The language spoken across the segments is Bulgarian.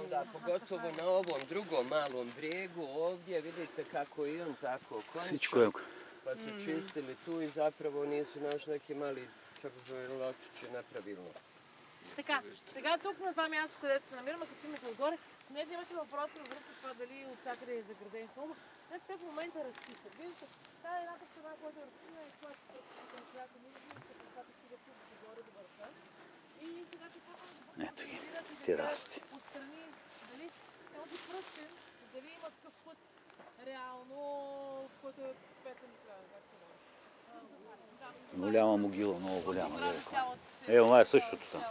Da, pogotovo na ovom drugom malom brijegu ovdje, vidite kako i on tako končan. Pa su čistili tu i zapravo nisu našli neki mali čarobojločići nepravilno. Така, сега тук на това място, където се намираме, качим се отгоре, понеже имаше въпрос във връзка с това дали от всякъде е заграден хълма. Значи те в момента разчистват. Виждате, това е едната страна, която е разчистена и това е която не виждате, когато стига тук догоре до върха. И сега какво да терасите. Отстрани, дали този пръстен, дали има такъв път реално, който е петен края, как се води. Голяма могила, много голяма. Ево, това е същото там.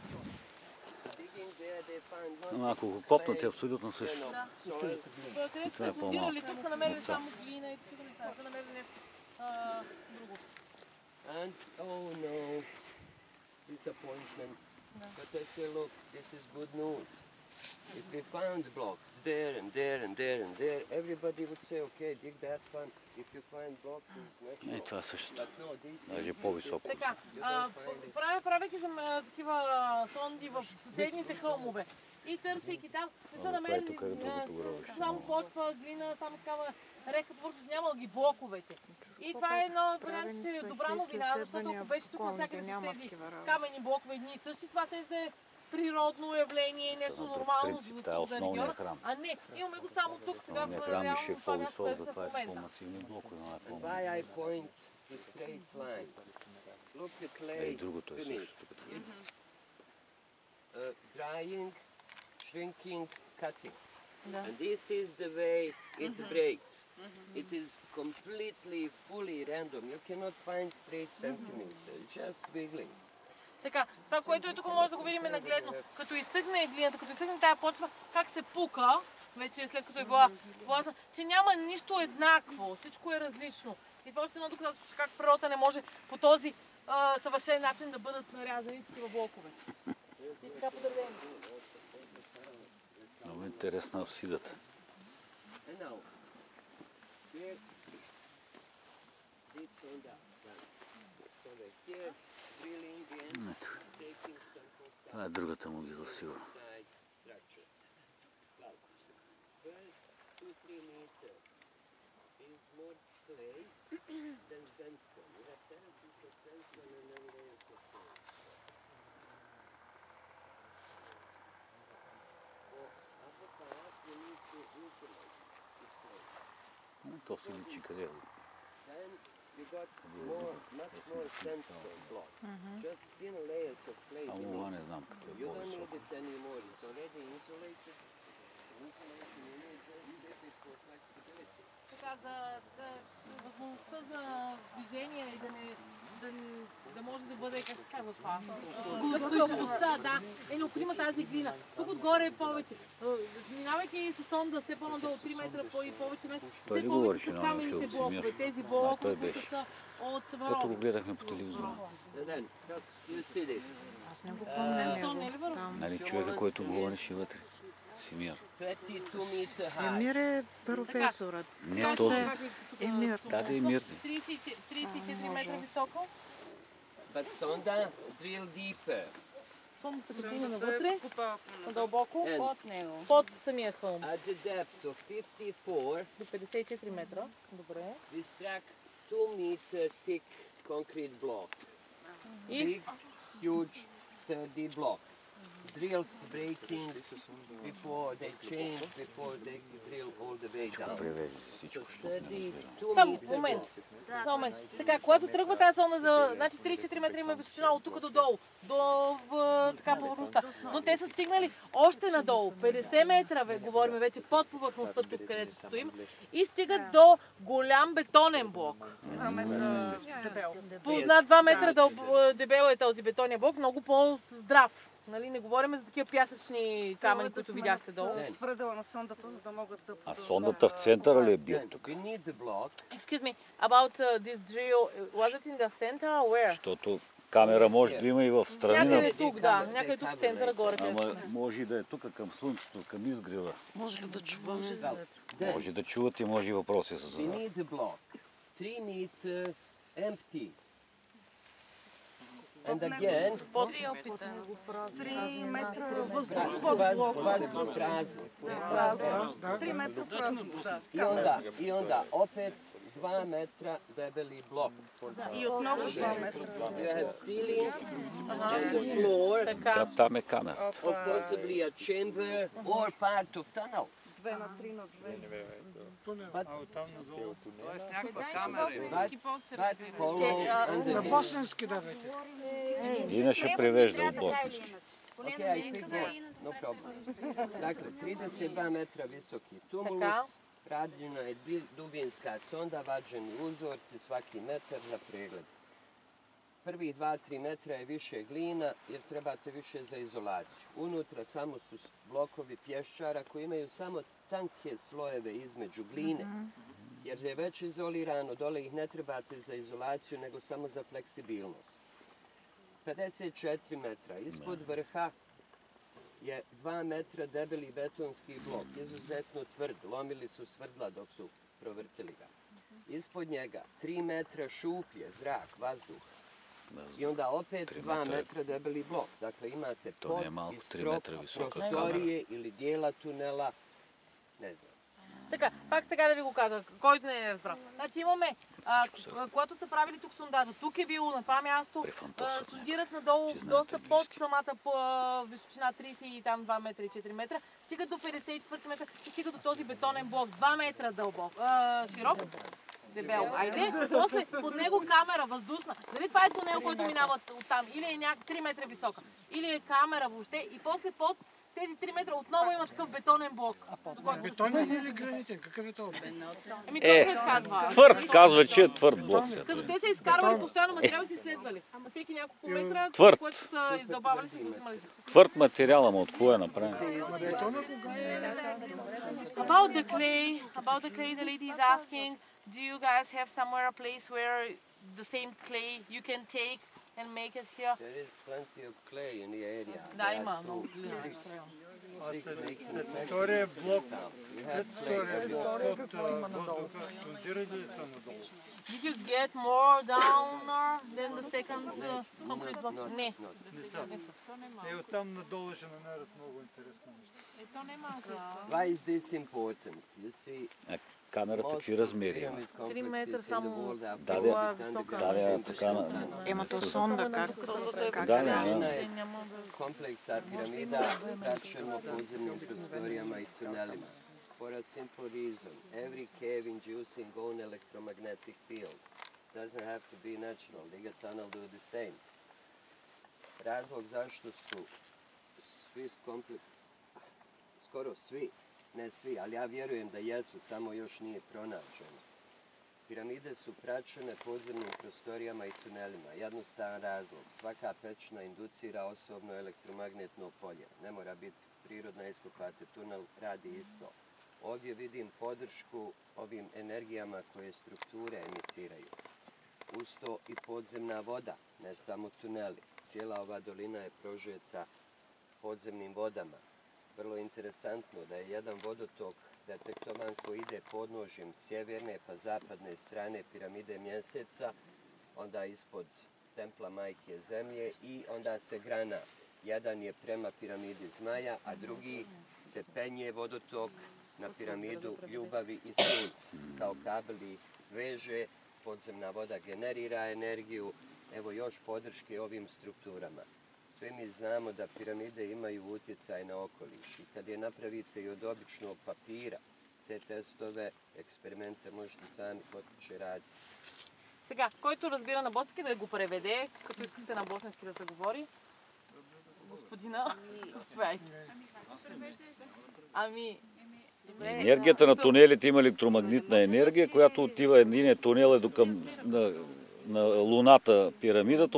Ако го копнат е абсолютно също. И това е по-малко. Тук са намерили само глина и тук не са намерили нещо друго. And, oh no, disappointment. But I say, look, this is good news. If we found blocks there and there and there and there, everybody would say, okay, dig that one. If you find blocks, it's natural. И това е същото. But no, this Даже is по-високо. Така, правейки за такива сонди в съседните хълмове и търсейки там, не са намерили само почва, глина, само такава река, твърдост, няма ги блоковете. И това е едно добра новина, защото ако беше тук навсякъде с тези каменни блокове едни и същи, това се е природно явление, нещо нормално за региона. А не, имаме го само тук, сега в реално това място, където сме в момента. And why I point to straight lines? Look at clay beneath. It's drying, shrinking, cutting. And this is the way it breaks. It is completely, fully random. You cannot find straight centimeters, just wiggling. Така, това, което е тук, може да го видим нагледно. Като изсъхне глината, като изсъхне тая почва, как се пука, вече след като е била влажна, че няма нищо еднакво, всичко е различно. И това още едно доказателство, как природата не може по този съвършен начин да бъдат нарязани такива блокове. И така подредени. Много интересна апсидата. Това е другата могила, сигурно. То се личи къде е. You got much more sandstone blocks, just thin layers of clay beneath. You don't need it anymore, it's already insulated. Insulation, you need it for flexibility. Така, за възможността за движение и да може да бъде, как се казва това? Устойчивостта, да, е необходима тази глина. Тук отгоре е повече. Минавайки с сонда все по-надолу 3 метра и повече метра, все повече са каменните блокове. Тези блокове, които са от варове. Ето го гледахме по телевизора. Аз не го помня. Нали човека, който говореше вътре? Семир. Семир е професорът. Не, този. Емир. Да, да, Емир. 34 метра високо. But sonda drill deeper. Сондата го стигна навътре, надълбоко, Под него. под самия хълм. At the depth of 54, До 54 метра. Добре. we struck 2 meter thick concrete block. Big, huge, sturdy block. Drills breaking before they change, before they drill all the way down. So sturdy, 2 meter. Момент. Така, когато тръгва тази зона, значи 34 метра има височина от тук до долу, до така повърхността. Но те са стигнали още надолу, 50 метра, говорим вече под повърхността тук, където стоим, и стигат до голям бетонен блок. 2 метра дебел. Над 2 метра дебел е този бетонен блок, много по-здрав. Нали, не говорим за такива пясъчни камъни, които видяхте долу. Свърдала на сондата, за да могат да А сондата в центъра ли е бил тук? Excuse me, about this drill, was it in the center or where? Защото камера може да има и в страни. Някъде тук, да. Някъде тук в центъра горе. Ама може и да е тук към слънцето, към изгрева. Може ли да чуваме? Може да чувате, може и въпроси се задават. 3 meter empty. And again, Под 3 метра въздух под блока. vazduh, prazno. Празно. 3 метра празно. Да. I onda opet 2 metra debeli blok. И отново 2 метра. You have ceiling and the floor, така. Там е камера. or possibly a chamber or part of tunnel. 2 на 3 на 2. But hollow underneath. Босненски давайте. Дина ще превежда от босненски. Okay, I speak both, no problem. Dakle, 32 metra visoki Така. tumulus, radljena je dubinska sonda, vađeni uzorci svaki metar za pregled. Prvih 2-3 metra je više glina jer trebate više za izolaciju. Unutra samo su blokovi pješčara koji imaju samo tanke slojeve između gline. Jer je već izolirano, dole ih ne trebate za izolaciju nego samo za fleksibilnost. 54 metra ispod vrha je 2 metra debeli betonski blok, izuzetno tvrd, lomili su svrdla dok su provrtili ga. Ispod njega 3 metra šuplje, zrak, vazduh. I onda opet 2 metra debeli blok. Dakle, imate pod i strop, prostorije ili dijela tunela, ne znam. Така, пак сега да ви го кажа, който не е разбрал. Значи имаме, когато са правили тук сондажа, тук е било на това място, сондират надолу доста под самата височина 32 метра и 4 метра, стигат до 54 метра и стигат до този бетонен блок, 2 метра дълбок, широк, дебел. Айде, после под него камера въздушна. Дали това е тунел, който минава оттам, или е 3 метра висока, или е камера въобще и после под тези 3 метра отново има такъв бетонен блок. Бетонен или гранитен? Какъв е това? Ами той казва. Твърд, казва, че е твърд блок. Като те са изкарвали постоянно материали, си изследвали. На всеки няколко метра, Твърд. което са издълбавали, си го взимали. Твърд материал, ама от кое е направен? Бетона кога е? About the clay, the lady is asking, do you guys have somewhere a place where the same clay you can take and make it here? There is plenty of clay in the area. Да, има много глина. Втория блок, You have clay. монтирали ли са надолу? Did you get more down than the second concrete block? Не. И оттам надолу ще намерят много интересни неща. Why is this important? You see, Камера такива размери има. 3 метра само Да, висока. да, така. Имато сонда как Да, Većina да. je kompleksa piramida praćeno podzemnim prostorijama i tunelima. For a simple reason, every cave inducing own electromagnetic field. Doesn't have to be natural. Liga tunnel do the same. Razlog zašto su svi skoro svi, ne svi, ali ja vjerujem da jesu, samo još nije pronađeno. Piramide su praćene podzemnim prostorijama i tunelima. Jednostavan razlog. Svaka pećina inducira osobno elektromagnetno polje. Ne mora biti prirodna iskopate. Tunel radi isto. Ovdje vidim podršku ovim energijama koje strukture emitiraju. Uz to i podzemna voda, ne samo tuneli. Cijela ova dolina je prožeta podzemnim vodama. Vrlo interesantno da je jedan vodotok detektovan koji ide podnožjem sjeverne pa zapadne strane piramide Mjeseca, onda ispod templa Majke Zemlje i onda se grana. Jedan je prema piramidi Zmaja, a drugi se penje vodotok na piramidu Ljubavi i Sunca. Kao kabel ih veže, podzemna voda generira energiju, evo još podrške ovim strukturama. Svi mi znamo da piramide imaju utjecaj na okoliš i kad je napravite i od običnog papira, te testove, експерименте можете сами кod kuće raditi. Сега, който разбира на босненски да го преведе, като искате на босненски да се говори. Господина, заповядайте. Ами, Енергията на тунелите има електромагнитна енергия, която отива един тунел до към на Луната, пирамидата,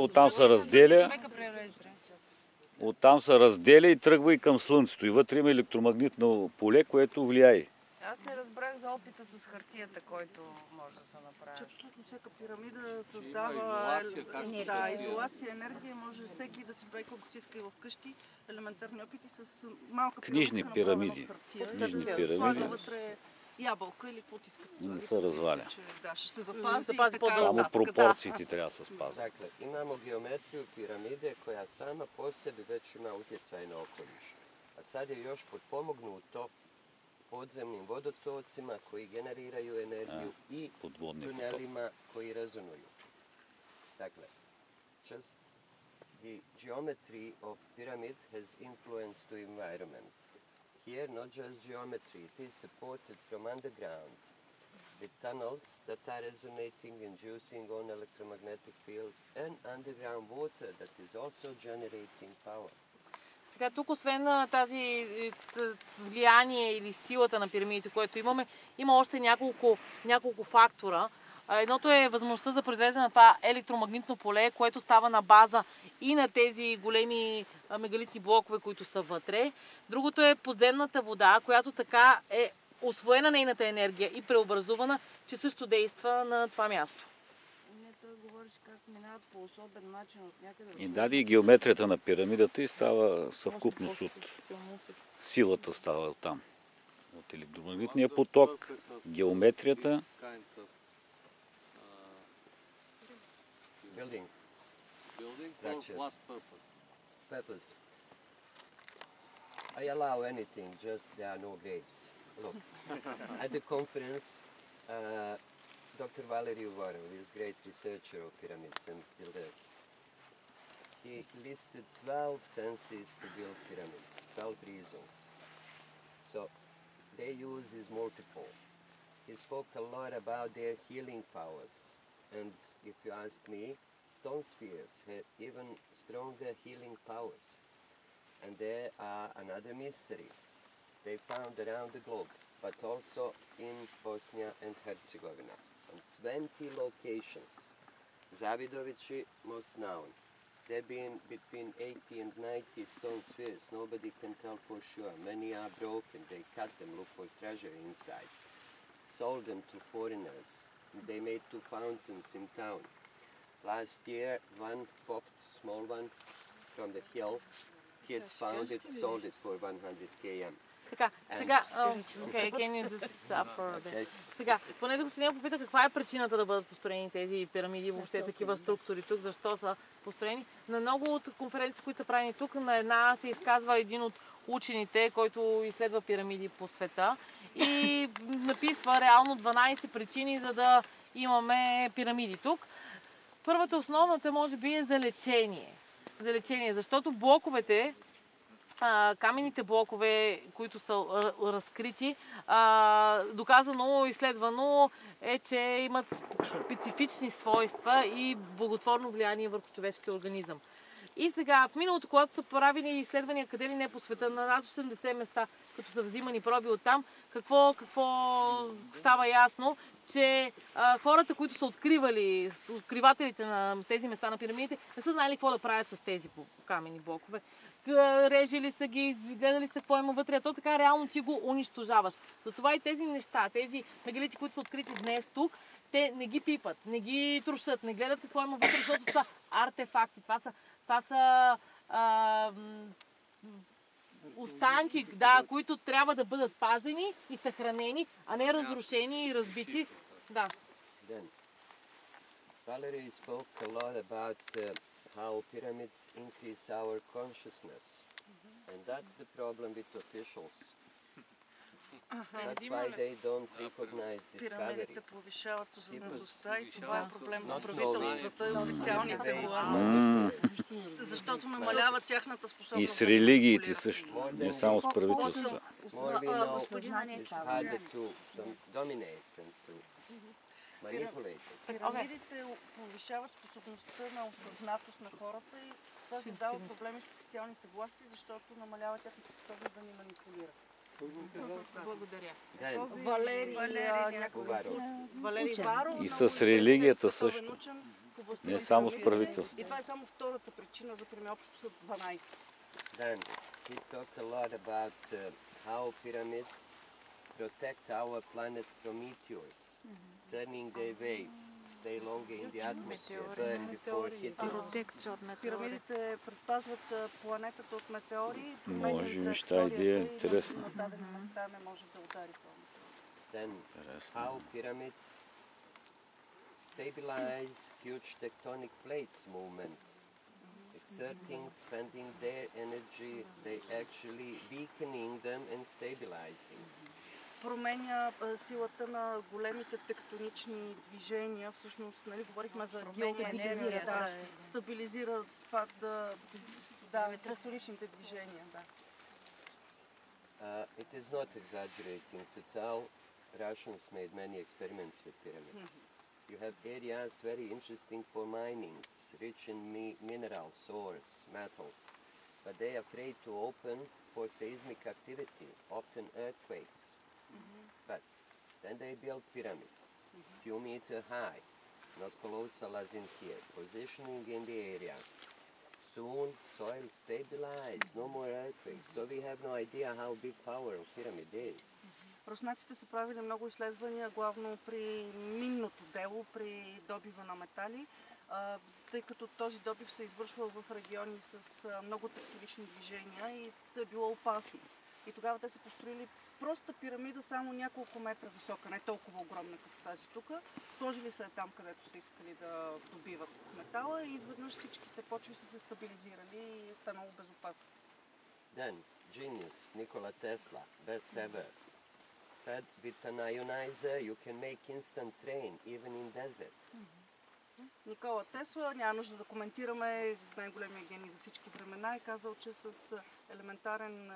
оттам се разделя и тръгва и към Слънцето. И вътре има електромагнитно поле, което влияе. Аз не разбрах за опита с хартията, който може да се направи. Абсолютно всяка пирамида създава изолация, енергия. Може всеки да си прави колкото си иска и вкъщи. Елементарни опити с малка Книжни пирамиди. Слага вътре ябълка или какво искате да Не се разваля. Да, ще се запази, запази така Само нататък, пропорциите трябва да се спазват. Dakle, imamo geometriju piramide koja sama po sebi već ima utjecaj na okoliš. A sad je još potpomognuto podzemnim vodotocima koji generiraju energiju i Подводни потоци. tunelima koji rezonuju. Dakle, just the geometry of pyramid has influence to environment. Here, not just geometry, it is supported from underground with tunnels that are resonating, inducing on electromagnetic fields, and underground water that is also generating power. Сега тук, освен на тази влияние или силата на пирамидите, което имаме, има още няколко фактора. Едното е възможността за произвеждане на това електромагнитно поле, което става на база и на тези големи мегалитни блокове, които са вътре. Другото е подземната вода, която така е усвоена нейната енергия и преобразувана, че също действа на това място. Не, той говориш как минават по особен начин от някъде. И даде и геометрията на пирамидата и става съвкупност от силата става там. От електромагнитния поток, геометрията. Building structures. Purpose. I allow anything, just there are no graves. Look, at the conference, Dr. Valery Uvarov is a great researcher of pyramids and builders. He listed 12 senses to build pyramids, 12 reasons. So their use is multiple. He spoke a lot about their healing powers. And if you ask me, stone spheres have even stronger healing powers. And there are another mystery. They found around the globe, but also in Bosnia and Herzegovina, on 20 locations. Zavidovići, most known. There have been between 80 and 90 stone spheres. Nobody can tell for sure. Many are broken. They cut them, look for treasure inside. Sold them to foreigners. They made 2 fountains in town. Last year, one popped, small one, from the hill. Kids found it, sold it for 100 km. Така, сега, сега, понеже господин попита каква е причината да бъдат построени тези пирамиди, въобще такива структури тук, защо са построени. На много от конференции, които са правени тук, на една се изказва един от учените, който изследва пирамиди по света и написва реално 12 причини, за да имаме пирамиди тук. Първата, основната, може би, е за лечение. За лечение, защото блоковете, каменните блокове, които са разкрити, доказано, изследвано е, че имат специфични свойства и благотворно влияние върху човешкия организъм. И сега, в миналото, когато са правили изследвания къде ли не по света, на над 80 места, като са взимани проби оттам, какво става ясно, че хората, които са откривали, откривателите на тези места на пирамидите, не са знали какво да правят с тези каменни блокове. Режели са ги, гледали са какво има вътре, а то така реално ти го унищожаваш. Затова и тези неща, тези мегалити, които са открити днес тук, те не ги пипат, не ги трошат, не гледат какво има вътре, защото са артефакти. Това са останки, да, които трябва да бъдат пазени и съхранени, а не разрушени и разбити. Да. Then, Valery spoke a lot about how pyramids increase our consciousness. And that's the problem with officials. That's why they don't recognize discovery. Пирамидите повишават осъзнатостта и това е проблем с правителствата и официалните власти. Защото намаляват тяхната способност. И с религиите също, не само с правителства. More we know, it's harder to dominate and to manipulate us. Пирамидите повишават способността на осъзнатост на хората и това създава проблеми с официалните власти, защото намалява тяхната способност да ни манипулират. Благодаря. Валери Варов. И с религията също. Не само с правителството. И това е само втората причина, за пример, общо са 12. Then he talked a lot about how pyramids protect our planet from meteors, turning their way, stay longer in the atmosphere, burn before hitting. Пирамидите предпазват планетата от метеори. Може би, тази идея е интересна. На дадени места не може да удари Then how pyramids stabilize huge tectonic plates movement. Exerting, spending their energy, they actually weakening them and stabilizing. Променя силата на големите тектонични движения. Всъщност, нали, говорихме за геостабилизира, стабилизира това тектоничните движения. Да. It is not exaggerating to tell Russians made many experiments with pyramids. You have areas very interesting for minings, rich in minerals, ores, metals, but they are afraid to open for seismic activity, often earthquakes. But then they build pyramids, 2 meters high, not colossal as in here, positioning in the areas. Soon soil stabilizes, no more earthquakes, so we have no idea how big power of pyramid is. Руснаците са правили много изследвания, главно при минното дело, при добива на метали, тъй като този добив се извършва в региони с много тектонични движения и е било опасно. И тогава те са построили проста пирамида, само няколко метра висока, не толкова огромна като тази тук. Сложили се там, където са искали да добиват метала и изведнъж всичките почви са се стабилизирали и е станало безопасно. Then, genius Nikola Tesla, best ever, said with an ionizer you can make instant train even in desert. Никола Тесла, няма нужда да коментираме, най-големия гений за всички времена, е казал, че с елементарен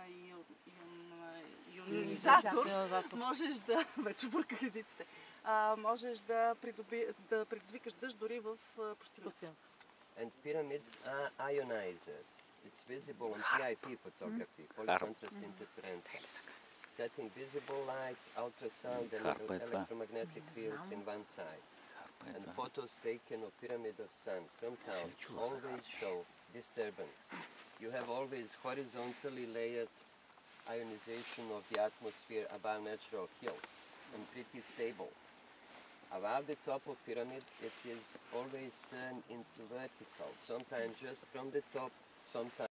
ионизатор можеш да, вече бърках езиците, можеш да предизвикаш дъжд дори в пустинята. And pyramids are ionizers. It's visible on PIP photography, polycontrast interference. Setting visible light, ultrasound and electromagnetic fields in one side. And photos taken of pyramid of sun from town always show disturbance. You have always horizontally layered ionization of the atmosphere above natural hills and pretty stable. Above the top of pyramid it is always turned into vertical, sometimes just from the top, sometimes